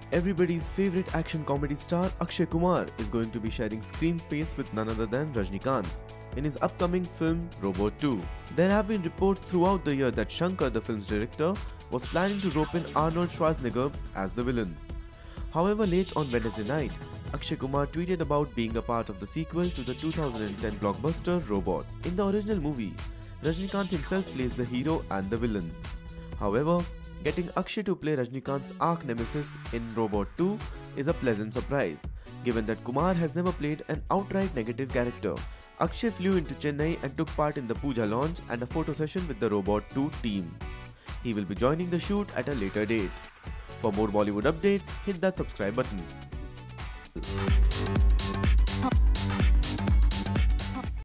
Everybody's favorite action comedy star Akshay Kumar is going to be sharing screen space with none other than Rajnikant in his upcoming film Robot 2. There have been reports throughout the year that Shankar, the film's director, was planning to rope in Arnold Schwarzenegger as the villain. However, late on Wednesday night, Akshay Kumar tweeted about being a part of the sequel to the 2010 blockbuster Robot. In the original movie, Rajnikant himself plays the hero and the villain. However, getting Akshay to play Rajnikant's arch nemesis in Robot 2 is a pleasant surprise, given that Kumar has never played an outright negative character. Akshay flew into Chennai and took part in the Puja launch and a photo session with the Robot 2 team. He will be joining the shoot at a later date. For more Bollywood updates, hit that subscribe button.